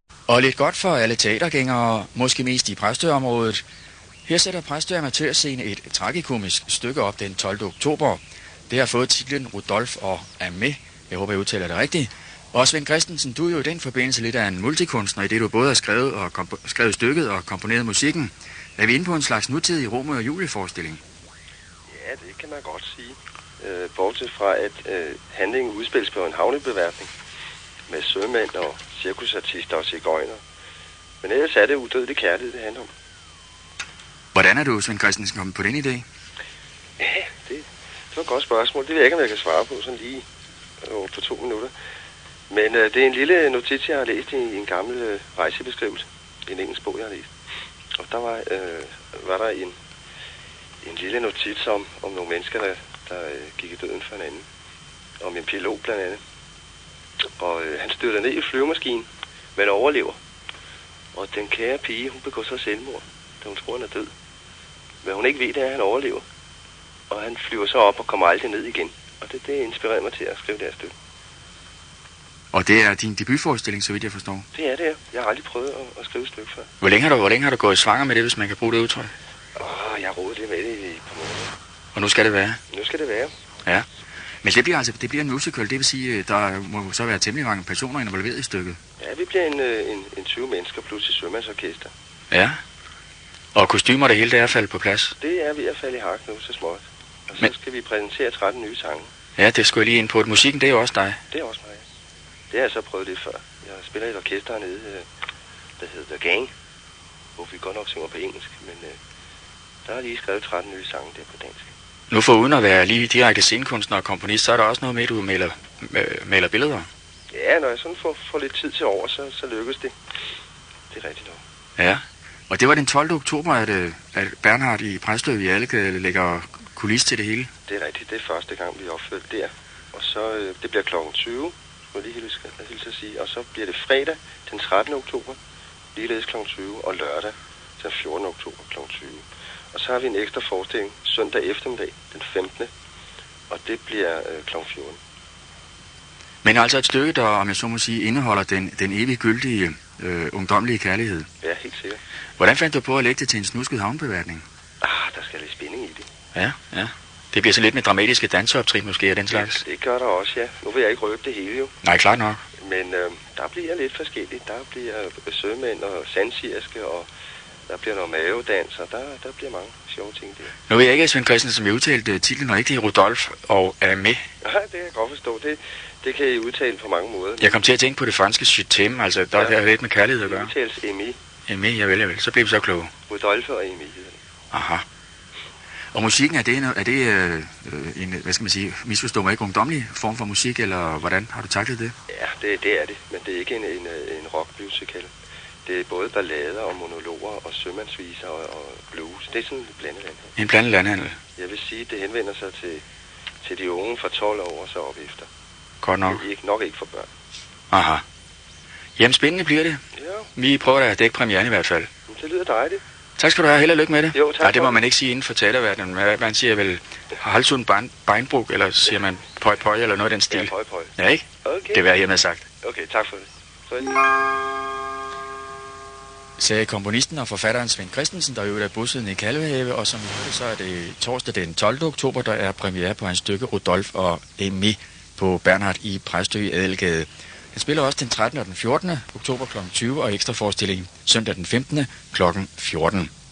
Og lidt godt for alle teatergængere, måske mest i Præstø-området. Her sætter Præstø Amatørscene et tragikomisk stykke op den 12. oktober. Det har fået titlen Rudolf og Aimé. Jeg håber, jeg udtaler det rigtigt. Og Svend Christensen, du er jo i den forbindelse lidt af en multikunstner, i det du både har skrevet stykket og komponeret musikken. Er vi inde på en slags nutidig Romeo og Julie-forestilling? Ja, det kan man godt sige. Bortset fra, at handlingen udspilles på en havnebeværtning med sømænd og cirkusartister og cigøjner. Men ellers er det udødelig kærlighed, det handler om. Hvordan er du, Svend Christensen, kommet på den idé? Ja, det var et godt spørgsmål. Det ved jeg ikke, om jeg kan svare på sådan lige på 2 minutter. Men det er en lille notits, jeg har læst i en gammel rejsebeskrivelse. En engelsk bog, jeg har læst. Og der var der en lille notits om nogle mennesker, der gik i døden for hinanden. Om en pilot blandt andet. Og han styrter ned i flyvemaskinen, men overlever. Og den kære pige, hun begår så selvmord, da hun tror, han er død. Men hun ikke ved, det er, at han overlever. Og han flyver så op og kommer aldrig ned igen. Og det inspirerer mig til at skrive det her stykke. Og det er din debutforestilling, så vidt jeg forstår? Det er det, ja. Jeg har aldrig prøvet at skrive et stykke før. Hvor længe har du gået svanger med det, hvis man kan bruge det udtryk? Jeg har rodet lidt med det i et par måneder. Og nu skal det være? Nu skal det være. Ja. Men det bliver en musical, det vil sige, der må så være temmelig mange personer involveret i stykket. Ja, vi bliver en 20 mennesker plus et sømandsorkester. Ja. Og kostymer, det hele, det er faldet på plads? Det er ved at falde i hak nu, så småt. Og så skal vi præsentere 13 nye sange. Ja, det skulle jeg lige ind på. Musikken, det er jo også dig. Det er også mig. Det har jeg så prøvet lidt før. Jeg spiller i et orkester hernede, der hedder The Gang, hvor vi godt nok synger på engelsk, men der har lige skrevet 13 nye sange der på dansk. Nu for uden at være lige direkte scenekunstner og komponist, så er der også noget med, at du maler billeder. Ja, når jeg sådan får lidt tid til over, så lykkes det. Det er rigtigt nok. Ja, og det var den 12. oktober, at Bernhard i Præstø i Allegade lægger kulis til det hele. Det er rigtigt. Det er første gang, vi opførte der. Og så, det bliver klokken 20, må jeg lige hilse at sige. Og så bliver det fredag den 13. oktober, ligeledes klokken 20, og lørdag den 14. oktober klokken 20. Og så har vi en ekstra forestilling søndag eftermiddag, den 15. Og det bliver klokken 14. Men altså et stykke, der, om jeg så må sige, indeholder den evigt gyldige ungdomlige kærlighed. Ja, helt sikkert. Hvordan fandt du på at lægge det til en snusket havnebeværtning? Der skal lidt spænding i det. Ja. Det bliver så lidt med dramatiske danseoptrin måske af den slags. Det gør der også, ja. Nu vil jeg ikke røbe det hele jo. Nej, klart nok. Men der bliver lidt forskelligt. Der bliver sømænd og sandsirske, og der bliver noget mavedans, og der bliver mange sjove ting der. Nu ved jeg ikke, Svend Christensen, som jeg udtalte titlen rigtigt, Rudolf og Aimé. Ja, det kan jeg godt forstå. Det kan I udtale på mange måder. Jeg kom til at tænke på det franske je t'aime, altså der er lidt med kærlighed at gøre. Det udtales Aimé. Aimé, jeg vel. Så blev vi så kloge. Rudolf og Aimé. Aha. Og musikken, er det en, hvad skal man sige, misforstå mig ikke, ungdomlig form for musik, eller hvordan har du taklet det? Ja, det er det, men det er ikke en rock-musical. Det er både ballader og monologer og sømandsviser og blues. Det er sådan en blandet landhandel. En blandet landhandel? Jeg vil sige, det henvender sig til de unge fra 12 år og så op efter. Godt nok. Nok ikke for børn. Aha. Jamen, spændende bliver det. Ja. Vi prøver da at dække premieren i hvert fald. Det lyder dejligt. Tak skal du have. Held og lykke med det. Jo, tak. Nej, det må man ikke sige inden for teaterverdenen. Man siger vel halsund beinbrug, eller siger man pøj, eller noget af den stil. Ja, pøj. Ja, ikke? Okay. Det vil jeg hermed sagt. Okay, tak for det. Sagde komponisten og forfatteren Svend Christensen, der jo er bosiddende i Kalvehave, og som vi hørte, så er det torsdag den 12. oktober, der er premiere på hans stykke Rudolf og Aimé på Bernhard i Præstø i Adelgade. Han spiller også den 13. og den 14. oktober kl. 20 og ekstra forestilling søndag den 15. kl. 14.